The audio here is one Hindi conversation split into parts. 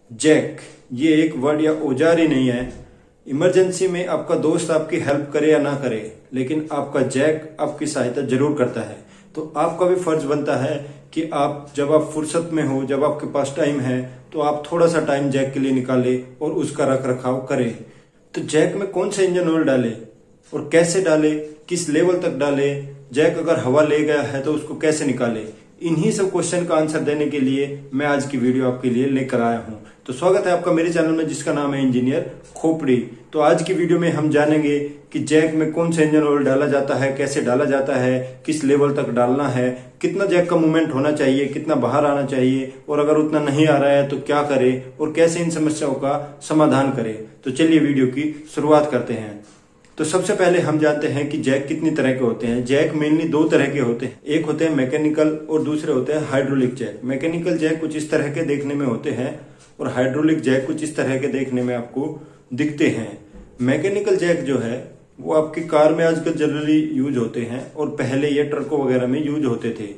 जैक ये एक वर्ड या औजार ही नहीं है। इमरजेंसी में आपका दोस्त आपकी हेल्प करे या ना करे, लेकिन आपका जैक आपकी सहायता जरूर करता है। तो आपका भी फर्ज बनता है कि जब आप फुर्सत में हो, जब आपके पास टाइम है, तो आप थोड़ा सा टाइम जैक के लिए निकाले और उसका रख रखाव करें। तो जैक में कौन सा इंजन ऑयल डाले और कैसे डाले, किस लेवल तक डाले, जैक अगर हवा ले गया है तो उसको कैसे निकाले, इन्हीं सब क्वेश्चन का आंसर देने के लिए मैं आज की वीडियो आपके लिए लेकर आया हूं। तो स्वागत है आपका मेरे चैनल में, जिसका नाम है इंजीनियर खोपड़ी। तो आज की वीडियो में हम जानेंगे कि जैक में कौन सा इंजन ऑयल डाला जाता है, कैसे डाला जाता है, किस लेवल तक डालना है, कितना जैक का मूवमेंट होना चाहिए, कितना बाहर आना चाहिए, और अगर उतना नहीं आ रहा है तो क्या करे और कैसे इन समस्याओं का समाधान करे। तो चलिए वीडियो की शुरुआत करते हैं। तो सबसे पहले हम जानते हैं कि जैक कितनी तरह के होते हैं। जैक मेनली दो तरह के होते हैं, एक होते हैं मैकेनिकल और दूसरे होते हैं हाइड्रोलिक जैक। मैकेनिकल जैक कुछ इस तरह के देखने में होते हैं और हाइड्रोलिक जैक कुछ इस तरह के देखने में आपको दिखते हैं। मैकेनिकल जैक जो है वो आपकी कार में आजकल जनरली यूज होते हैं और पहले ये ट्रकों वगैरह में यूज होते थे।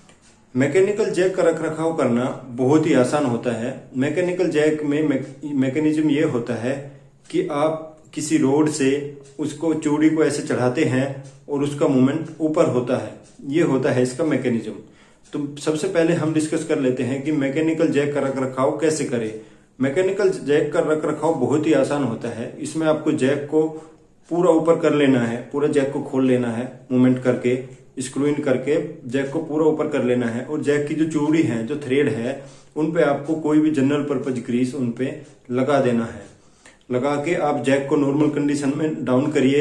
मैकेनिकल जैक का रख रखाव करना बहुत ही आसान होता है। मैकेनिकल जैक में मैकेनिज्म ये होता है कि आप किसी रोड से उसको चूड़ी को ऐसे चढ़ाते हैं और उसका मूवमेंट ऊपर होता है, ये होता है इसका मैकेनिज्म। तो सबसे पहले हम डिस्कस कर लेते हैं कि मैकेनिकल जैक का रख रखाव कैसे करें। मैकेनिकल जैक का रख रखाव बहुत ही आसान होता है। इसमें आपको जैक को पूरा ऊपर कर लेना है, पूरा जैक को खोल लेना है, मूवमेंट करके, स्क्रू इन करके जैक को पूरा ऊपर कर लेना है। और जैक की जो चूड़ी है, जो थ्रेड है, उन पे आपको कोई भी जनरल पर्पज ग्रीस उन पे लगा देना है। लगा के आप जैक को नॉर्मल कंडीशन में डाउन करिए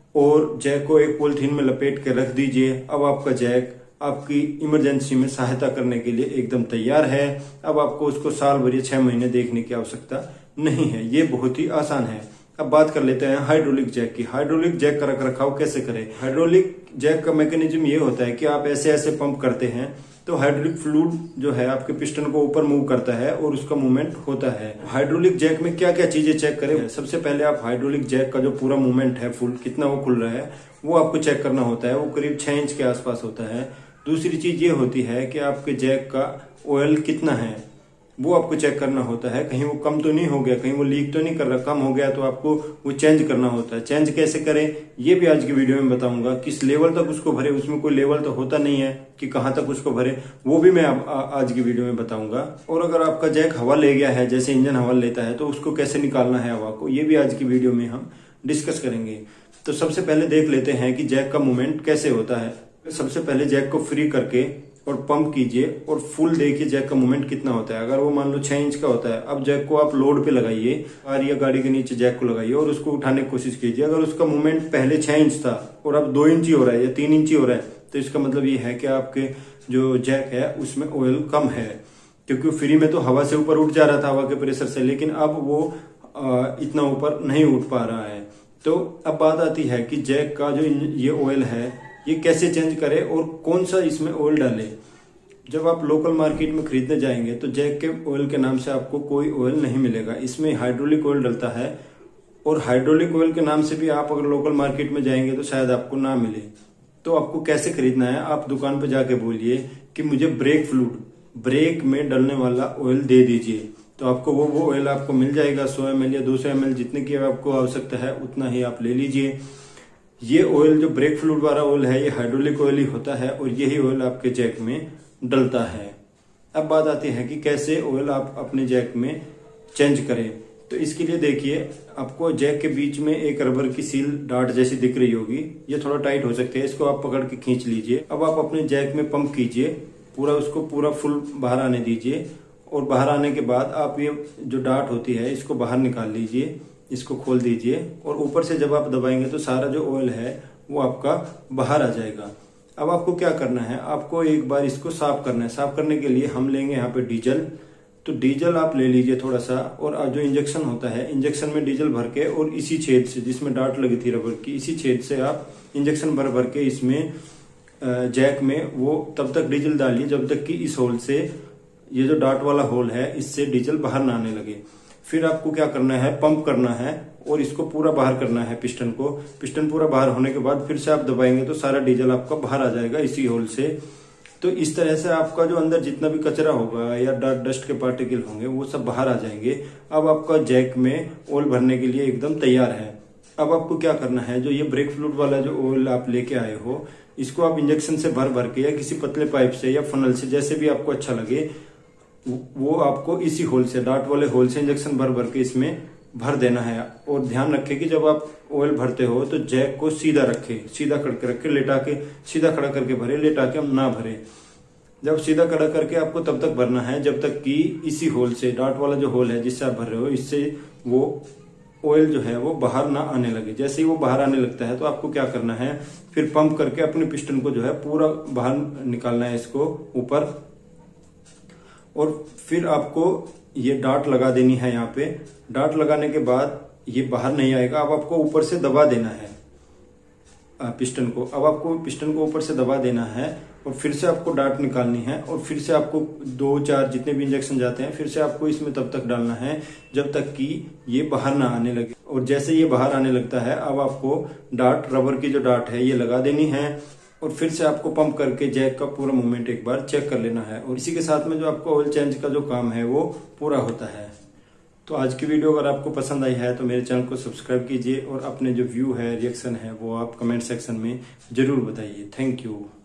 और जैक को एक पॉलिथीन में लपेट के रख दीजिए। अब आपका जैक आपकी इमरजेंसी में सहायता करने के लिए एकदम तैयार है। अब आपको उसको साल भर या 6 महीने देखने की आवश्यकता नहीं है। ये बहुत ही आसान है। अब बात कर लेते हैं हाइड्रोलिक जैक की। हाइड्रोलिक जैक का रख रखाव कैसे करें। हाइड्रोलिक जैक का मैकेनिज्म ये होता है कि आप ऐसे ऐसे पंप करते हैं तो हाइड्रोलिक फ्लूइड जो है आपके पिस्टन को ऊपर मूव करता है और उसका मूवमेंट होता है। हाइड्रोलिक जैक में क्या क्या चीजें चेक करें। सबसे पहले आप हाइड्रोलिक जैक का जो पूरा मूवमेंट है, फुल कितना वो खुल रहा है, वो आपको चेक करना होता है। वो करीब 6 इंच के आसपास होता है। दूसरी चीज ये होती है कि आपके जैक का ऑयल कितना है, वो आपको चेक करना होता है। कहीं वो कम तो नहीं हो गया, कहीं वो लीक तो नहीं कर रहा। कम हो गया तो आपको वो चेंज करना होता है। चेंज कैसे करें ये भी आज की वीडियो में बताऊंगा। किस लेवल तक उसको भरे, उसमें कोई लेवल तो होता नहीं है कि कहां तक उसको भरे, वो भी मैं आज की वीडियो में बताऊंगा। और अगर आपका जैक हवा ले गया है, जैसे इंजन हवा लेता है, तो उसको कैसे निकालना है हवा को, ये भी आज की वीडियो में हम डिस्कस करेंगे। तो सबसे पहले देख लेते हैं कि जैक का मूवमेंट कैसे होता है। सबसे पहले जैक को फ्री करके और पंप कीजिए और फुल देखिए जैक का मूवमेंट कितना होता है। अगर वो मान लो 6 इंच का होता है, अब जैक को आप लोड पे लगाइए, कार या गाड़ी के नीचे जैक को लगाइए और उसको उठाने की कोशिश कीजिए। अगर उसका मूवमेंट पहले 6 इंच था और अब 2 इंच ही हो रहा है या 3 इंच ही हो रहा है, तो इसका मतलब ये है कि आपके जो जैक है उसमें ऑयल कम है, क्योंकि फ्री में तो हवा से ऊपर उठ जा रहा था हवा के प्रेशर से, लेकिन अब वो इतना ऊपर नहीं उठ पा रहा है। तो अब बात आती है कि जैक का जो ये ऑयल है ये कैसे चेंज करें और कौन सा इसमें ऑयल डाले। जब आप लोकल मार्केट में खरीदने जाएंगे तो जैक के ऑयल के नाम से आपको कोई ऑयल नहीं मिलेगा। इसमें हाइड्रोलिक ऑयल डलता है और हाइड्रोलिक ऑयल के नाम से भी आप अगर लोकल मार्केट में जाएंगे तो शायद आपको ना मिले। तो आपको कैसे खरीदना है, आप दुकान पर जाके बोलिए कि मुझे ब्रेक फ्लूइड, ब्रेक में डलने वाला ऑयल दे दीजिए। तो आपको वो ऑयल आपको मिल जाएगा। 100 ml या 200 ml जितने की आपको आवश्यकता है उतना ही आप ले लीजिए। ये ऑयल जो ब्रेक फ्लूइड वाला ऑयल है ये हाइड्रोलिक ऑयल ही होता है और यही ऑयल आपके जैक में डलता है। अब बात आती है कि कैसे ऑयल आप अपने जैक में चेंज करें। तो इसके लिए देखिए, आपको जैक के बीच में एक रबर की सील डार्ट जैसी दिख रही होगी। ये थोड़ा टाइट हो सकती है, इसको आप पकड़ के खींच लीजिए। अब आप अपने जैक में पंप कीजिए, पूरा उसको पूरा फुल बाहर आने दीजिए और बाहर आने के बाद आप ये जो डार्ट होती है इसको बाहर निकाल लीजिए, इसको खोल दीजिए और ऊपर से जब आप दबाएंगे तो सारा जो ऑयल है वो आपका बाहर आ जाएगा। अब आपको क्या करना है, आपको एक बार इसको साफ करना है। साफ करने के लिए हम लेंगे यहाँ पे डीजल। तो डीजल आप ले लीजिए थोड़ा सा, और जो इंजेक्शन होता है, इंजेक्शन में डीजल भर के और इसी छेद से जिसमें डार्ट लगी थी रबर की, इसी छेद से आप इंजेक्शन भर भर के इसमें जैक में वो तब तक डीजल डालिए जब तक कि इस होल से, ये जो डार्ट वाला होल है, इससे डीजल बाहर ना आने लगे। फिर आपको क्या करना है, पंप करना है और इसको पूरा बाहर करना है पिस्टन को। पिस्टन पूरा बाहर होने के बाद फिर से आप दबाएंगे तो सारा डीजल आपका बाहर आ जाएगा इसी होल से। तो इस तरह से आपका जो अंदर जितना भी कचरा होगा या डस्ट के पार्टिकल होंगे वो सब बाहर आ जाएंगे। अब आपका जैक में ऑयल भरने के लिए एकदम तैयार है। अब आपको क्या करना है, जो ये ब्रेक फ्लूइड वाला जो ऑयल आप लेके आए हो, इसको आप इंजेक्शन से भर भर के या किसी पतले पाइप से या फनल से, जैसे भी आपको अच्छा लगे, वो आपको इसी होल से, डार्ट वाले होल से इंजेक्शन भर भर के इसमें भर देना है। और ध्यान रखें कि जब आप ऑयल भरते हो तो जैक को सीधा रखे, सीधा करके रखे, लेटा के सीधा खड़ा करके भरे, लेटा के हम ना भरे। जब सीधा खड़ा करके आपको तब तक भरना है जब तक कि इसी होल से, डार्ट वाला जो होल है जिससे आप भर रहे हो, इससे वो ऑयल जो है वो बाहर ना आने लगे। जैसे ही वो बाहर आने लगता है तो आपको क्या करना है, फिर पंप करके अपने पिस्टन को जो है पूरा बाहर निकालना है, इसको ऊपर। और फिर आपको ये डार्ट लगा देनी है। यहाँ पे डार्ट लगाने के बाद ये बाहर नहीं आएगा। अब आपको ऊपर से दबा देना है पिस्टन को। अब आपको पिस्टन को ऊपर से दबा देना है और फिर से आपको डार्ट निकालनी है और फिर से आपको 2-4 जितने भी इंजेक्शन जाते हैं फिर से आपको इसमें तब तक डालना है जब तक कि ये बाहर ना आने लगे। और जैसे ये बाहर आने लगता है अब आपको डार्ट, रबर की जो डार्ट है ये लगा देनी है और फिर से आपको पंप करके जैक का पूरा मूवमेंट एक बार चेक कर लेना है। और इसी के साथ में जो आपको ऑयल चेंज का जो काम है वो पूरा होता है। तो आज की वीडियो अगर आपको पसंद आई है तो मेरे चैनल को सब्सक्राइब कीजिए और अपने जो व्यू है, रिएक्शन है, वो आप कमेंट सेक्शन में जरूर बताइए। Thank you.